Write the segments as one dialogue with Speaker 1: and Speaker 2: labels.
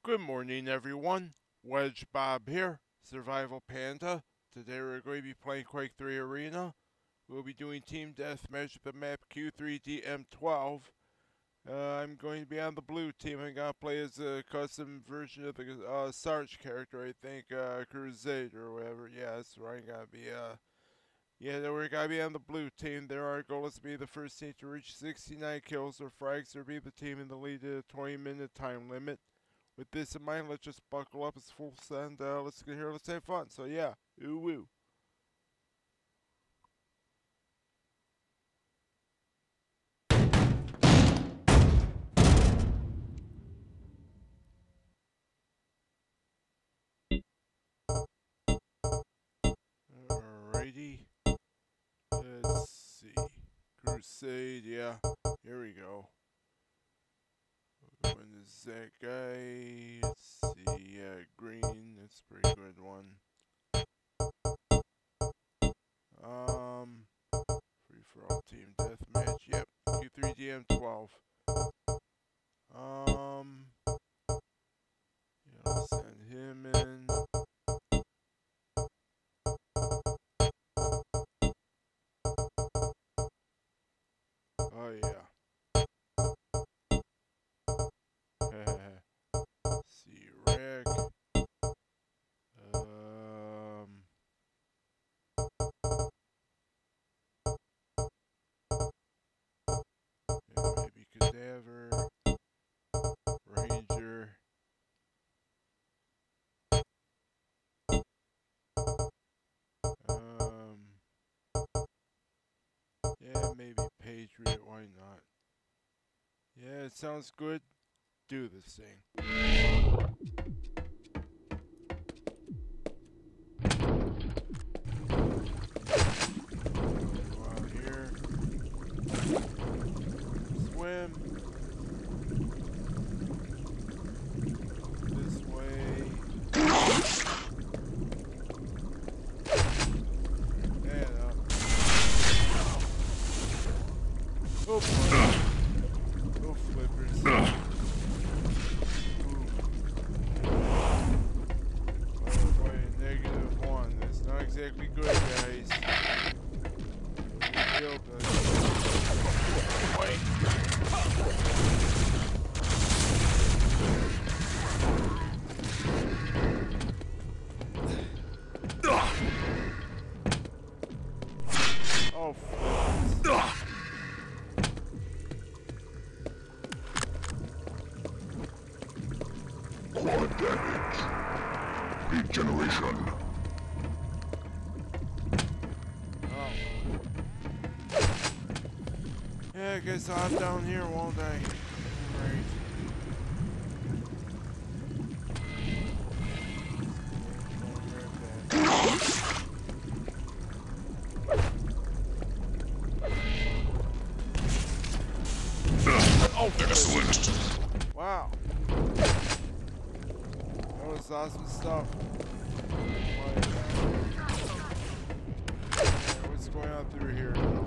Speaker 1: Good morning, everyone. WedgeBob here, Survival Panda. Today we're going to be playing Quake III Arena. We'll be doing Team Deathmatch with the map Q3DM12. I'm going to be on the blue team. I'm going to play as a custom version of the Sarge character, I think, Crusade or whatever. Yeah, that's where I'm going to be. We're going to be on the blue team. Our goal is to be the first team to reach 69 kills or frags or be the team in the lead at a 20-minute time limit. With this in mind, let's just buckle up. It's full send. Let's get here. Let's have fun. So yeah, ooh woo. Alrighty. Let's see. Crusade. Yeah. Here we go. When is that guy? Let's see. Green. That's a pretty good one. Free for all team deathmatch. Yep. Q3DM12. Yeah, I'll send him in. Oh yeah. See rag. Yeah, maybe cadaver. Ranger. Yeah, maybe Patriot, why not? Yeah, it sounds good. Do this thing. Go out here. Swim. This way. And up. Oh boy. Oh flippers. -1. That's not exactly good, guys. Wait. Oh, flippers.
Speaker 2: Quad damage. Regeneration.
Speaker 1: Oh. Yeah, I guess I'll hop down here, won't I? Right. Oh,
Speaker 2: excellent.
Speaker 1: Wow. That was awesome stuff. What's going on through here now?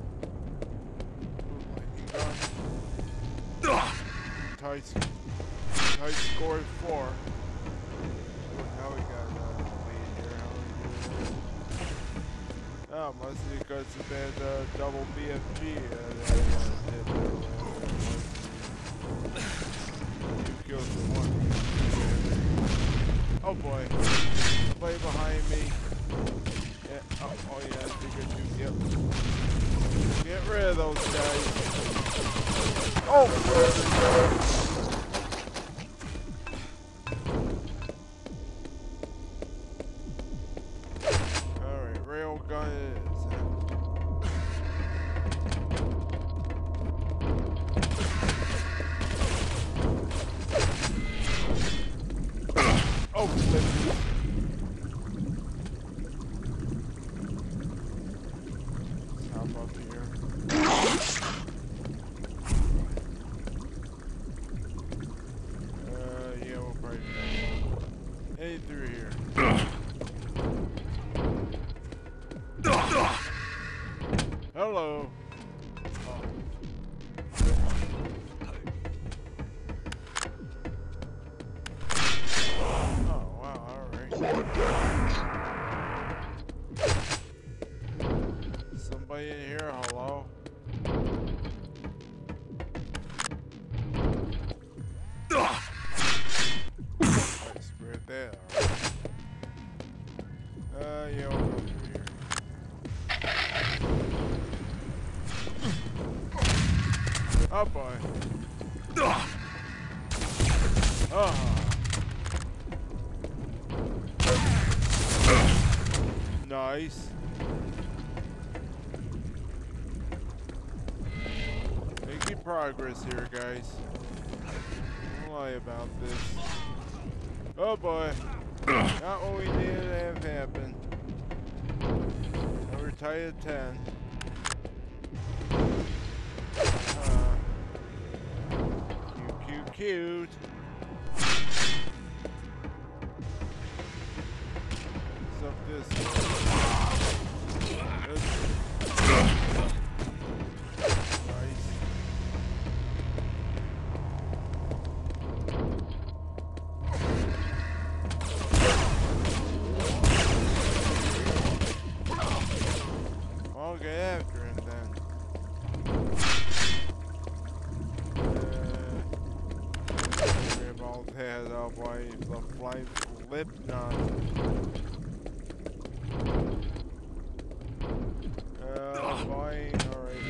Speaker 1: Tight scored 4. Now we got the lead here. How we do? Oh, must be because of that double BFG. 2 kills for 1. Oh boy. Play behind me. Yeah. Oh yeah, Pikachu. Yep. Get rid of those guys. Oh! Alright, railgun is. Oh, flip. Let's hop up here. Yeah, we'll probably head through here. Hello. Oh. Oh boy. Oh. Nice. Making progress here, guys. Don't lie about this. Oh boy. Not what we needed to have happen. Now we're tied at 10. Cute. What's up this way? Nice. I'll get after him then. Grab all his head up while he's the flying flip knot. Fine, alright.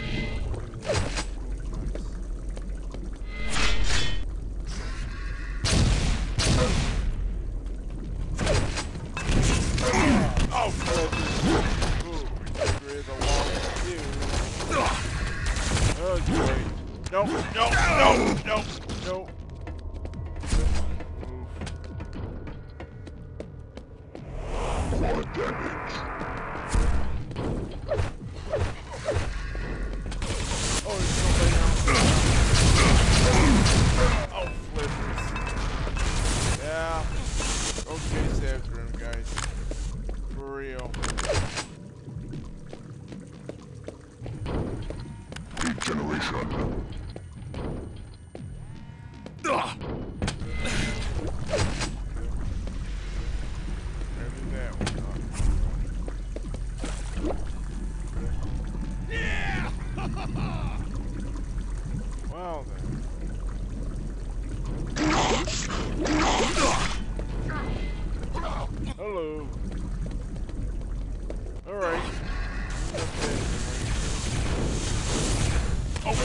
Speaker 1: Oh, flip. Ooh, get rid of the long fuse. Oh, great. Nope. Quad damage. Oh, there's somebody else. Oh, flippers. Yeah. Go chase after him, guys. For real. Regeneration. Well then. Hello. Alright. Oh.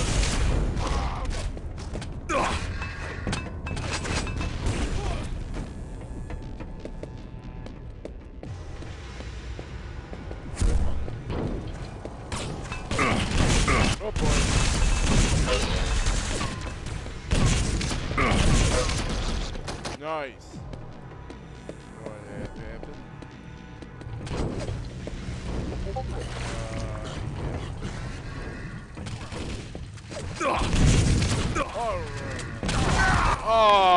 Speaker 1: Oh boy. Nice. What happened? Oh.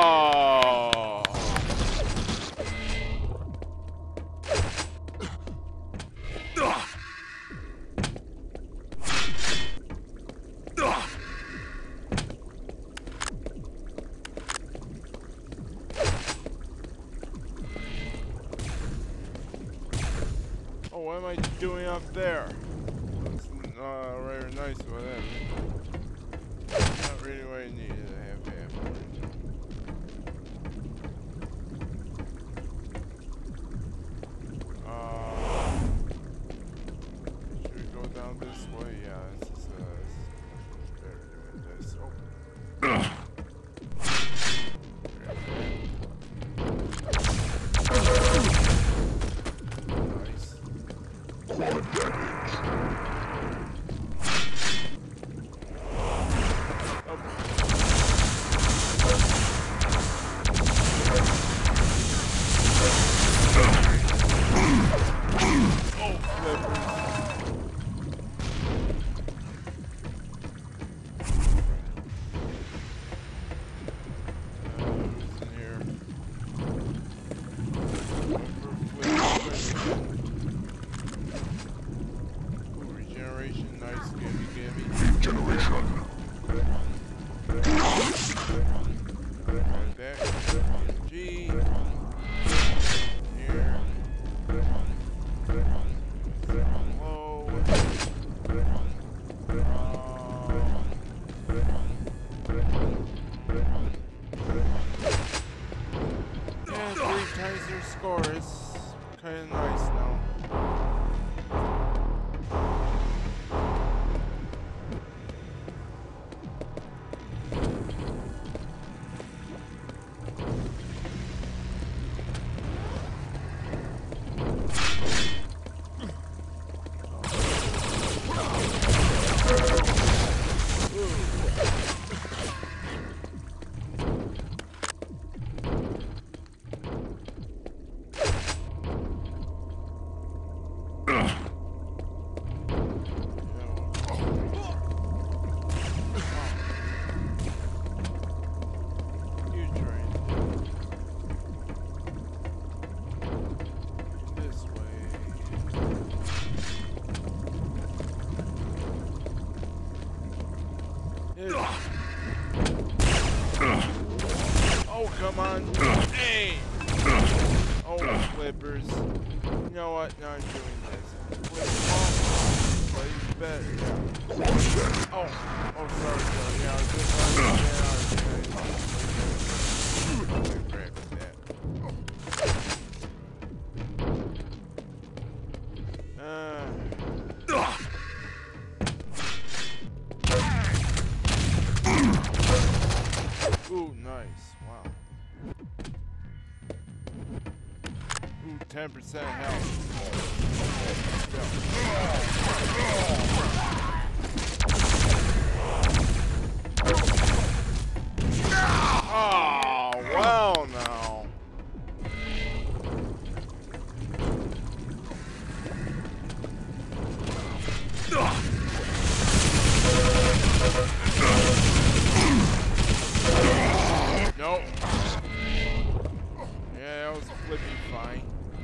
Speaker 1: Oh, what am I doing up there? That's rather nice, whatever. Not really what I needed to have happen. Should we go down this way? Yeah, this is better doing this. Oh. Nice. Quad damage. Score is kind of nice now. Oh, come on. Hey! Oh, flippers. You know what? Now I'm doing this. Flip them off. Play better. Yeah. Oh, sorry. Yeah, I was just grab that. Ooh, nice. Wow. Ooh, 10% health. Oh, well now. Nope. Yeah, that was flipping fine.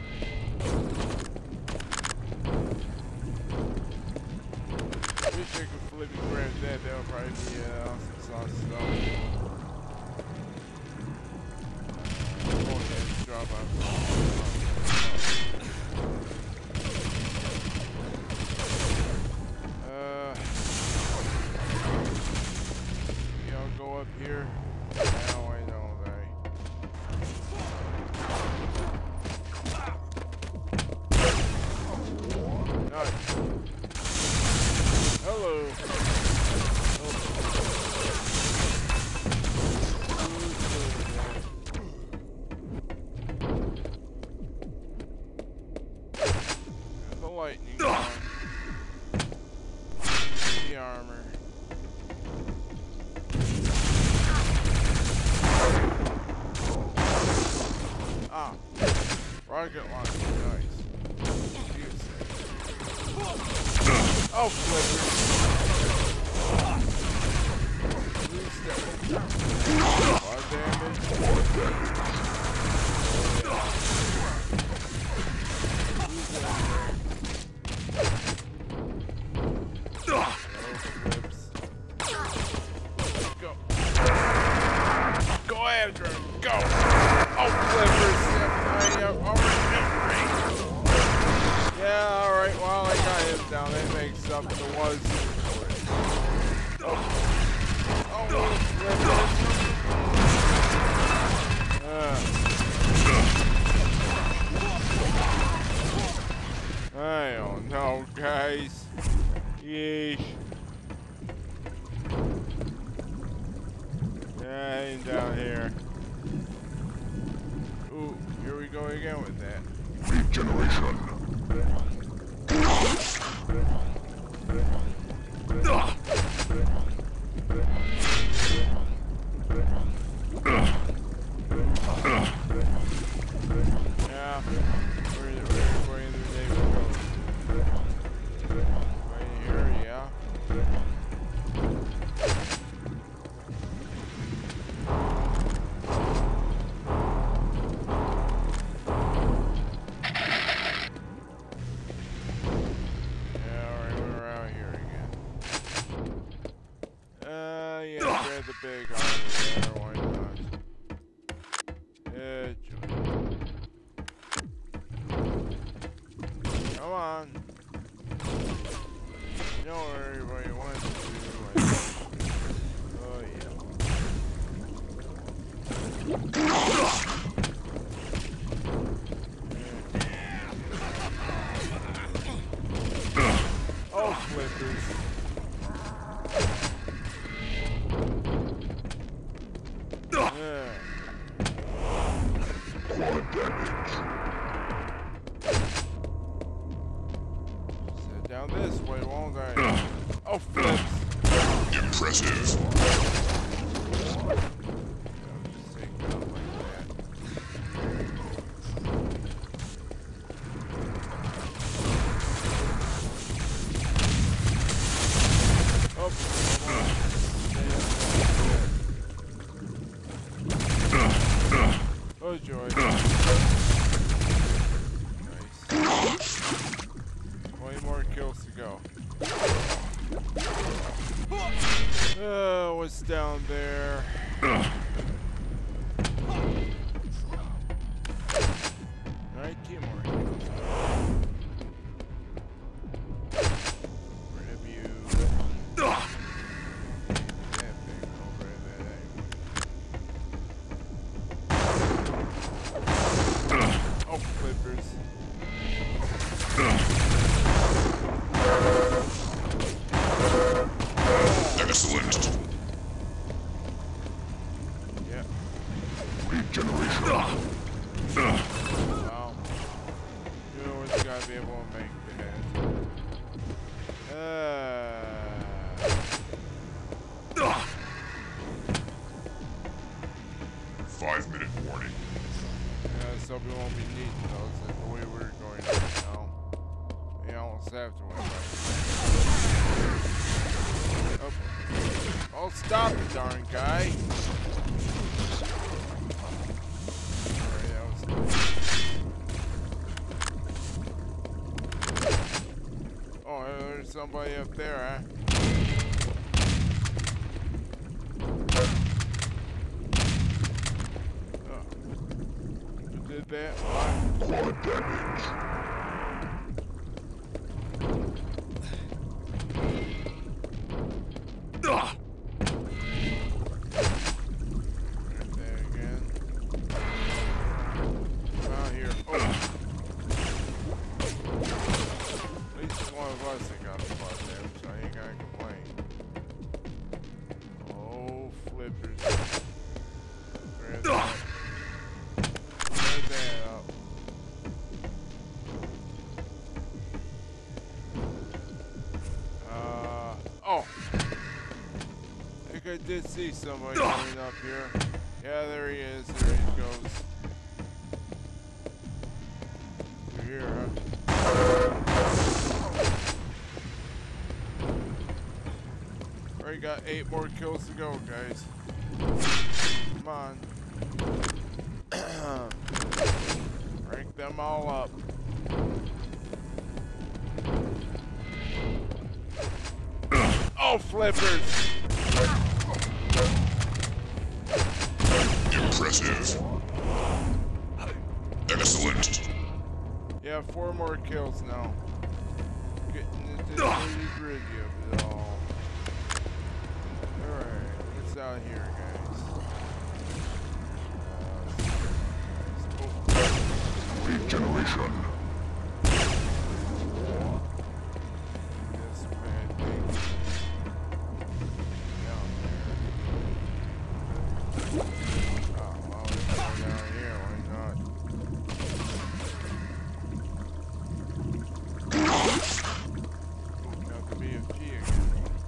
Speaker 1: Wish I could flip and grab that. That would probably be awesome sauce stuff. Oh yeah, drop out. I'll go up here. Now I know that. Nice. Hello. The lightning gun. The armor. Ah. Rocket launcher. Nice. Oh, flippers. Lot damage. Go. Go after him. Go. Oh, flippers. Yeah, alright. Well, I got him down. That makes up the was. I don't know, guys. Yeesh. Yeah, I ain't down here. Ooh, here we go again with that.
Speaker 2: Regeneration.
Speaker 1: Yeah, where the name goes? Right here, yeah. Yeah, grab the big armor there, why not? Yeah, come on. You know where everybody went to. Oh, yeah. Oh, flippers. Sit down this way, won't I? Oh, flips.
Speaker 2: Impressive.
Speaker 1: I'll just take it up like that. Oh, oh joy. Nice. 20 more kills to go. Oh, what's down there? Oh, flippers.
Speaker 2: Excellent.
Speaker 1: Yeah.
Speaker 2: Regeneration.
Speaker 1: Wow. You always gotta be able to make that.
Speaker 2: 5-minute warning.
Speaker 1: Yeah, so we won't be needing those the way we're going right now. We almost have to win. Oh, stop it, darn guy. Alright, that was nice. Oh, there's somebody up there, huh? Who did that? What?
Speaker 2: Quad damage.
Speaker 1: There again. Out here. Oh. At least one of us that got a spot there, so I ain't gotta complain. Oh, flippers. Grab that. Grab that up. Oh. I think I did see somebody coming up here. Yeah, there he is. There he goes. Through here, huh? Already got 8 more kills to go, guys. Come on. Rank them all up. Oh, flippers!
Speaker 2: Impressive. Excellent.
Speaker 1: Yeah, 4 more kills now. Getting into the nitty-gritty of it all. Alright, what's out here, guys?
Speaker 2: Regeneration.
Speaker 1: This bad thing down there. Oh, well, let's go down here, why not? Ooh, got the BFG again.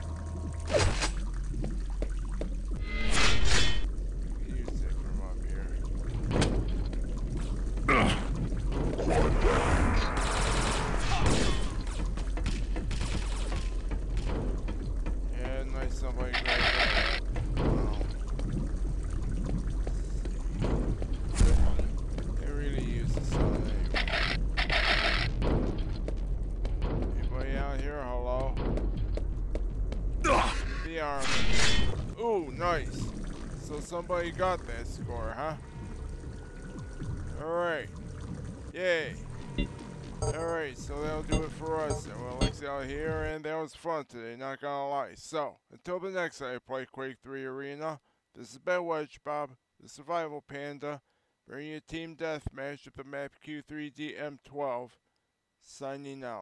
Speaker 1: Use it from up here. Yeah, nice somebody grab that. Wow. They really use the sun anyway. Anybody out here? Hello? The army. Ooh, nice. So somebody got that score, huh? Alright. Yay. Alright, so that'll do it for us. And we'll Alex out here, and that was fun today, not gonna lie. So, until the next time I play Quake III Arena, this has been WedgeBob, the Survival Panda, bringing you Team Deathmatch with the map Q3DM12, signing out.